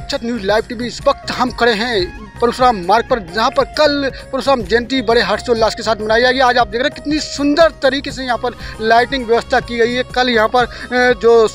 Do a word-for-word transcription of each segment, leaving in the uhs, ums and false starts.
अक्षत news live TV. इस वक्त हम खड़े हैं परशुराम मार्ग पर, जहां पर कल परशुराम जयंती बड़े हर्षोल्लास के साथ मनाई जाएगी। आज आप देख रहे हैं कितनी सुंदर तरीके से यहाँ पर लाइटिंग व्यवस्था की गई है। कल यहाँ पर जो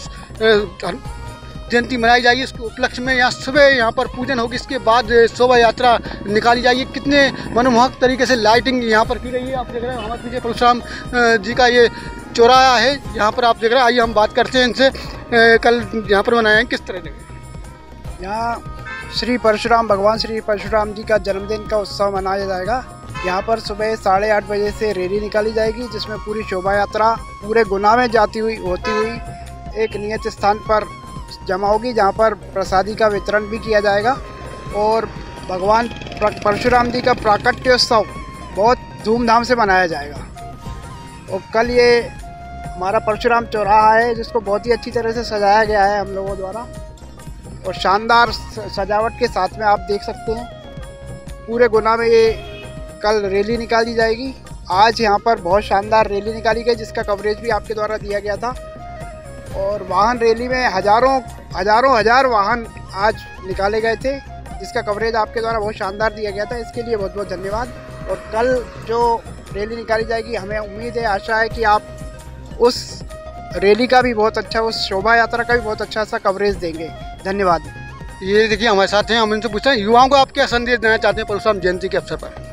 जयंती मनाई जाएगी इसके उपलक्ष्य में यहाँ सुबह यहाँ पर पूजन होगी, इसके बाद शोभा यात्रा निकाली जाएगी। कितने मनमोहक तरीके से लाइटिंग यहाँ पर की गई है। आप देख रहे हैं हमारे पीछे परशुराम जी का ये चौराहा है, यहाँ पर आप देख रहे हैं। आइए हम बात करते हैं इनसे, कल यहाँ पर मनाया है किस तरह से। यहाँ श्री परशुराम भगवान श्री परशुराम जी का जन्मदिन का उत्सव मनाया जाएगा। यहाँ पर सुबह साढ़े आठ बजे से रैली निकाली जाएगी, जिसमें पूरी शोभा यात्रा पूरे गुना में जाती हुई होती हुई एक नियत स्थान पर जमा होगी, जहाँ पर प्रसादी का वितरण भी किया जाएगा। और भगवान परशुराम जी का प्राकट्योत्सव बहुत धूमधाम से मनाया जाएगा। और कल ये हमारा परशुराम चौराहा है, जिसको बहुत ही अच्छी तरह से सजाया गया है हम लोगों द्वारा, और शानदार सजावट के साथ में आप देख सकते हैं पूरे गुना में ये कल रैली निकाली जाएगी। आज यहाँ पर बहुत शानदार रैली निकाली गई, जिसका कवरेज भी आपके द्वारा दिया गया था। और वाहन रैली में हज़ारों हज़ारों हज़ार वाहन आज निकाले गए थे, जिसका कवरेज आपके द्वारा बहुत शानदार दिया गया था। इसके लिए बहुत बहुत धन्यवाद। और कल जो रैली निकाली जाएगी, हमें उम्मीद है, आशा है कि आप उस रैली का भी बहुत अच्छा, उस शोभा यात्रा का भी बहुत अच्छा सा कवरेज देंगे। धन्यवाद। ये देखिए हमारे साथ हैं, हम इनसे पूछते हैं युवाओं को आप क्या संदेश देना चाहते हैं परशुराम जयंती के अवसर पर।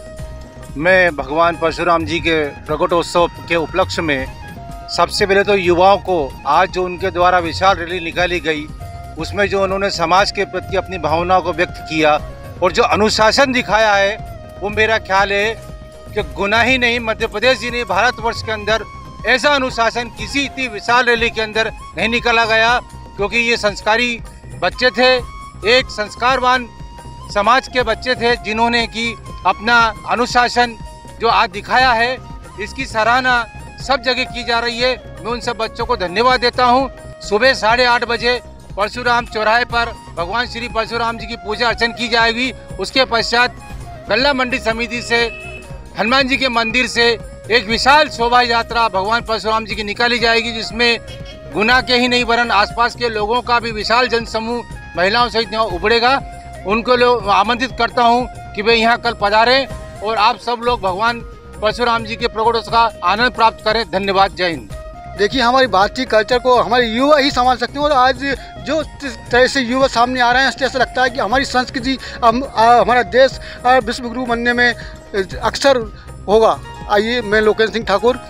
मैं भगवान परशुराम जी के प्रकटोत्सव के उपलक्ष्य में सबसे पहले तो युवाओं को आज जो उनके द्वारा विशाल रैली निकाली गई, उसमें जो उन्होंने समाज के प्रति अपनी भावनाओं को व्यक्त किया और जो अनुशासन दिखाया है, वो मेरा ख्याल है कि गुना ही नहीं, मध्य प्रदेश ही नहीं, भारतवर्ष के अंदर ऐसा अनुशासन किसी इतनी विशाल रैली के अंदर नहीं निकाला गया। क्योंकि ये संस्कारी बच्चे थे, एक संस्कारवान समाज के बच्चे थे, जिन्होंने कि अपना अनुशासन जो आज दिखाया है, इसकी सराहना सब जगह की जा रही है। मैं उन सब बच्चों को धन्यवाद देता हूँ। सुबह साढ़े आठ बजे परशुराम चौराहे पर भगवान श्री परशुराम जी की पूजा अर्चन की जाएगी। उसके पश्चात गल्ला मंडी समिति से हनुमान जी के मंदिर से एक विशाल शोभा यात्रा भगवान परशुराम जी की निकाली जाएगी, जिसमें गुना के ही नहीं वरन आसपास के लोगों का भी विशाल जनसमूह महिलाओं सहित यहाँ उभरेगा। उनको लोग आमंत्रित करता हूँ कि वे यहाँ कल पधारें और आप सब लोग भगवान परशुराम जी के प्रकटोत्सव का आनंद प्राप्त करें। धन्यवाद। जय हिंद। देखिए हमारी भारतीय कल्चर को हमारे युवा ही संभाल सकते हैं, और आज जो तरह से युवा सामने आ रहे हैं, इससे ऐसा लगता है कि हमारी संस्कृति, हमारा देश विश्व गुरु बनने में अक्सर होगा। आइए, मैं लोकेश सिंह ठाकुर,